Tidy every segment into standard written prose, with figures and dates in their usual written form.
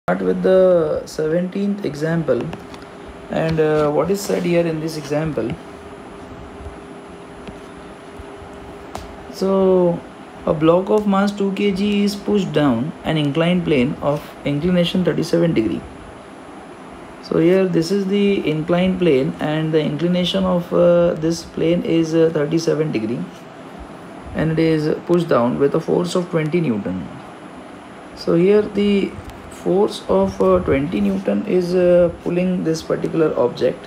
Start with the 17th example, and what is said here in this example. So a block of mass 2 kg is pushed down an inclined plane of inclination 37 degree. So here this is the inclined plane, and the inclination of this plane is 37 degree, and it is pushed down with a force of 20 Newton. So here the force of 20 Newton is pulling this particular object.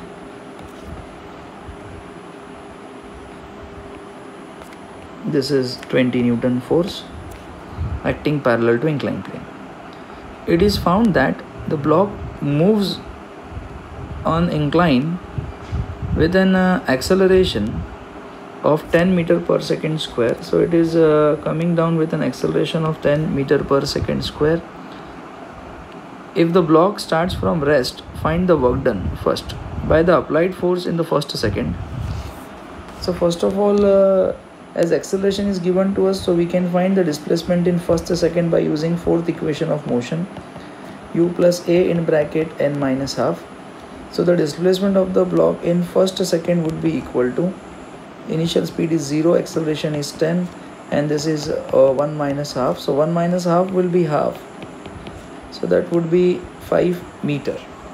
This is 20 Newton force acting parallel to inclined plane. It is found that the block moves on incline with an acceleration of 10 meter per second square. So it is coming down with an acceleration of 10 meter per second square. If the block starts from rest, find the work done first by the applied force in the first second. So first of all, as acceleration is given to us, so we can find the displacement in first second by using fourth equation of motion, u plus a in bracket n minus half. So the displacement of the block in first second would be equal to, initial speed is 0, acceleration is 10, and this is 1 minus half. So 1 minus half will be half. So that would be 5 meter.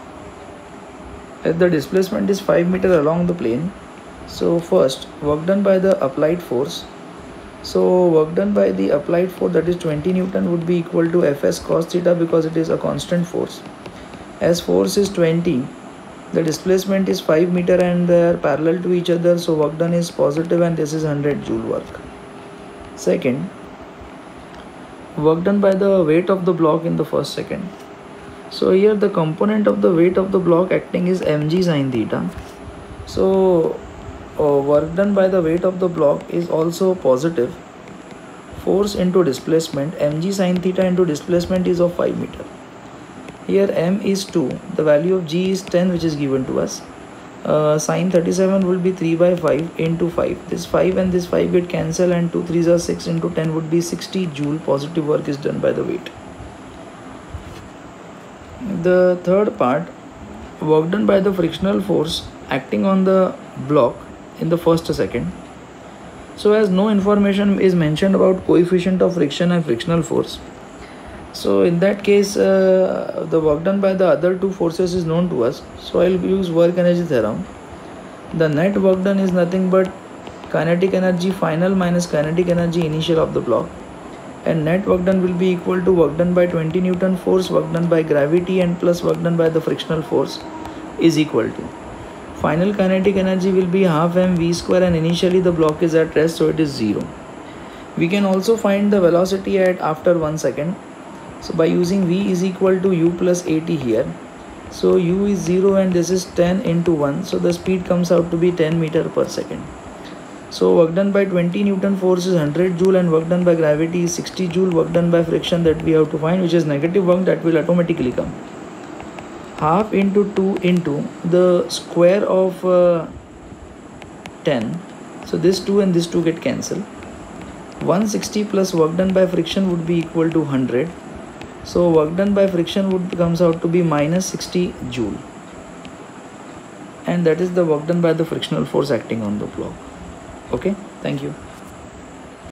As the displacement is 5 meter along the plane, so first work done by the applied force. So work done by the applied force, that is 20 Newton, would be equal to Fs cos theta, because it is a constant force. As force is 20, the displacement is 5 meter and they are parallel to each other, so work done is positive, and this is 100 joule work. Second, work done by the weight of the block in the first second. So here the component of the weight of the block acting is mg sin theta. So work done by the weight of the block is also positive. Force into displacement, mg sin theta into displacement is of 5 meter. Here m is 2, the value of g is 10, which is given to us. Sine 37 will be 3 by 5 into 5. This 5 and this 5 get cancelled, and 2 3s are 6 into 10 would be 60 joule positive work is done by the weight. The third part, work done by the frictional force acting on the block in the first second. So as no information is mentioned about coefficient of friction and frictional force, so in that case the work done by the other two forces is known to us. So I'll use work energy theorem. The net work done is nothing but kinetic energy final minus kinetic energy initial of the block, and net work done will be equal to work done by 20 Newton force, work done by gravity, and plus work done by the frictional force is equal to final kinetic energy will be half mv square, and initially the block is at rest, so it is 0. We can also find the velocity at after 1 second. So by using v is equal to u plus at here. So u is 0 and this is 10 into 1. So the speed comes out to be 10 meter per second. So work done by 20 Newton force is 100 joule, and work done by gravity is 60 joule. Work done by friction that we have to find, which is negative work, that will automatically come. Half into 2 into the square of 10. So this 2 and this 2 get cancelled. 160 plus work done by friction would be equal to 100. So work done by friction comes out to be minus 60 joule, and that is the work done by the frictional force acting on the block. Okay, thank you.